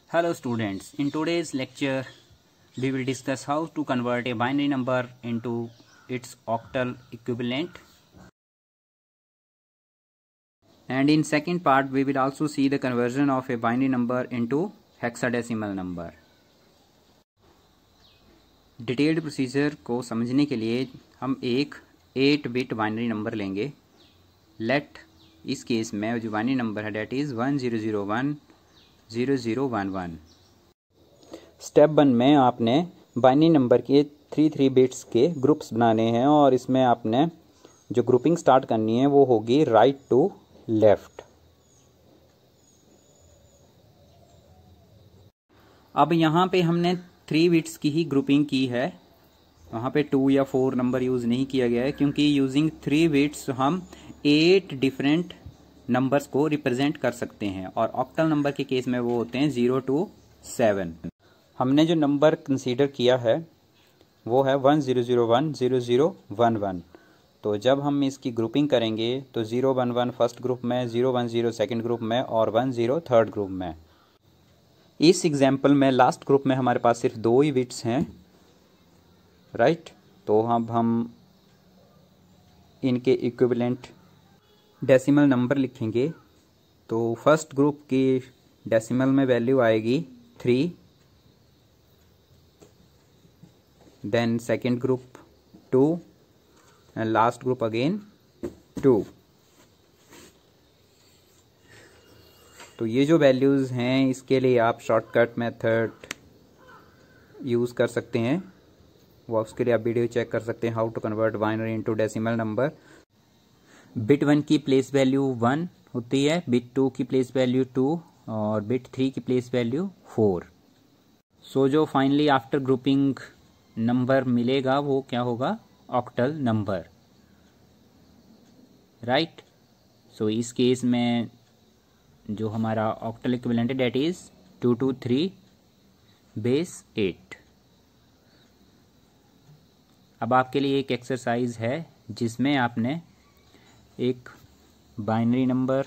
Hello students, in today's lecture we will discuss how to convert a binary number into its octal equivalent, and in second part we will also see the conversion of a binary number into hexadecimal number. Detailed procedure को समझने के लिए हम एक 8 bit binary number लेंगे. Let इस case में जो बाइनरी नंबर है डेट इज़ 10010011. स्टेप 1 में आपने बाइनरी नंबर के 3 बिट्स के ग्रुप्स बनाने हैं और इसमें आपने जो ग्रुपिंग स्टार्ट करनी है वो होगी राइट टू लेफ्ट. अब यहाँ पे हमने 3 बिट्स की ही ग्रुपिंग की है. वहाँ पे 2 या 4 नंबर यूज़ नहीं किया गया है क्योंकि यूजिंग 3 बिट्स हम 8 डिफरेंट नंबर्स को रिप्रेजेंट कर सकते हैं और ऑक्टल नंबर के केस में वो होते हैं 0 to 7. हमने जो नंबर कंसीडर किया है वो है 10010011. तो जब हम इसकी ग्रुपिंग करेंगे तो 011 फर्स्ट ग्रुप में, 010 सेकंड ग्रुप में और 10 थर्ड ग्रुप में. इस एग्जाम्पल में लास्ट ग्रुप में हमारे पास सिर्फ 2 ही बिट्स हैं, राइट. तो अब हम इनके इक्विवेलेंट डेसिमल नंबर लिखेंगे. तो फर्स्ट ग्रुप की डेसिमल में वैल्यू आएगी 3, then second group 2 and last group again 2. तो ये जो वैल्यूज़ हैं इसके लिए आप शॉर्टकट मेथड यूज़ कर सकते हैं. वो उसके लिए आप वीडियो चेक कर सकते हैं how to convert binary into decimal number. Bit 1 की प्लेस वैल्यू 1 होती है, बिट 2 की प्लेस वैल्यू 2 और बिट 3 की प्लेस वैल्यू 4. सो जो फाइनली आफ्टर ग्रुपिंग नंबर मिलेगा वो क्या होगा? Octal number, right. सो इस केस में जो हमारा ऑक्टल इक्विवेलेंट है डेट इज 223 बेस 8. अब आपके लिए एक एक्सरसाइज है जिसमें आपने एक बाइनरी नंबर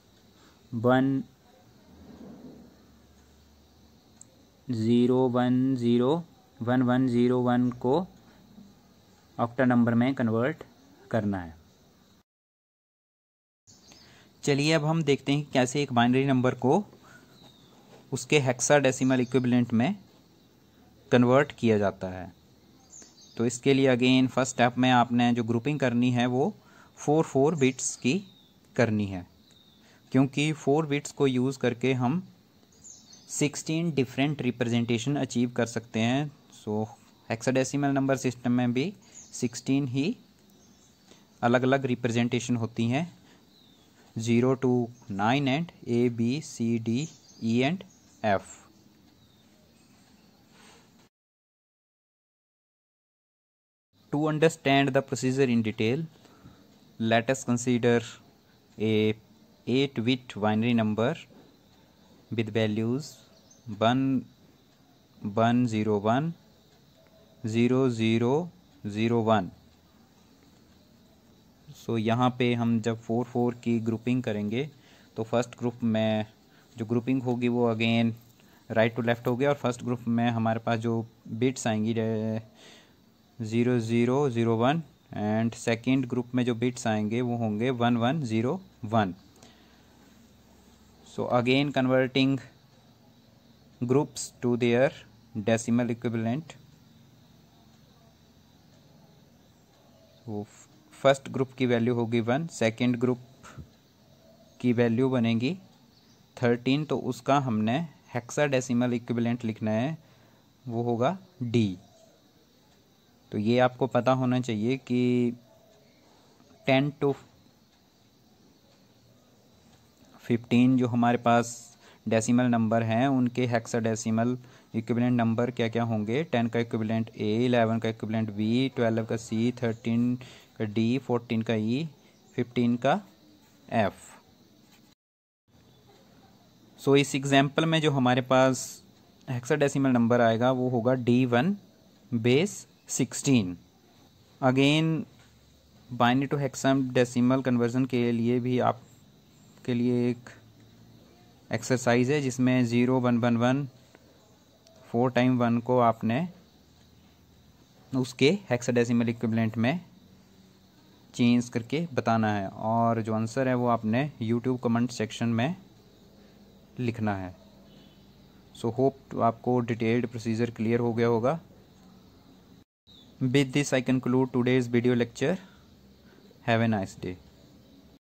10101101 को ऑक्टा नंबर में कन्वर्ट करना है. चलिए अब हम देखते हैं कैसे एक बाइनरी नंबर को उसके हेक्साडेसिमल इक्विवेलेंट में कन्वर्ट किया जाता है. तो इसके लिए अगेन फर्स्ट स्टेप में आपने जो ग्रुपिंग करनी है वो 4 बिट्स की करनी है क्योंकि 4 बिट्स को यूज़ करके हम 16 डिफरेंट रिप्रेजेंटेशन अचीव कर सकते हैं. सो हेक्साडेसिमल नंबर सिस्टम में भी 16 ही अलग अलग रिप्रेजेंटेशन होती हैं, 0 to 9 and A, B, C, D, E and F. To understand the procedure in detail, let us consider a 8-bit binary number with values 11010001. So यहाँ पे हम जब 4 की ग्रुपिंग करेंगे तो फर्स्ट ग्रुप में जो ग्रुपिंग होगी वो अगेन राइट टू लेफ्ट होगी और फर्स्ट ग्रुप में हमारे पास जो बिट्स आएंगी 0001 एंड सेकेंड ग्रुप में जो बिट्स आएंगे वो होंगे 1101. So again converting groups to their decimal equivalent. First group की वैल्यू होगी 1, सेकेंड ग्रुप की वैल्यू बनेगी 13. तो उसका हमने हेक्साडेसिमल इक्विवेलेंट लिखना है, वो होगा D. तो ये आपको पता होना चाहिए कि 10 to 15 जो हमारे पास डेसिमल नंबर हैं उनके हेक्साडेसिमल इक्विवेलेंट नंबर क्या क्या होंगे. 10 का इक्विवेलेंट A, 11 का इक्विवेलेंट B, 12 का C, 13 का D, 14 का E, 15 का F. सो इस एग्जाम्पल में जो हमारे पास हेक्साडेसिमल नंबर आएगा वो होगा D1 base 16. Again binary to hexadecimal conversion के लिए भी आपके लिए एक एक्सरसाइज है जिसमें 0 1 1 1 4 टाइम 1 को आपने उसके हेक्साडेसिमल इक्विवेलेंट में चेंज करके बताना है, और जो आंसर है वो आपने यूट्यूब कमेंट सेक्शन में लिखना है। सो होप आपको डिटेल्ड प्रोसीजर क्लियर हो गया होगा। With this I conclude today's video lecture. Have a nice day.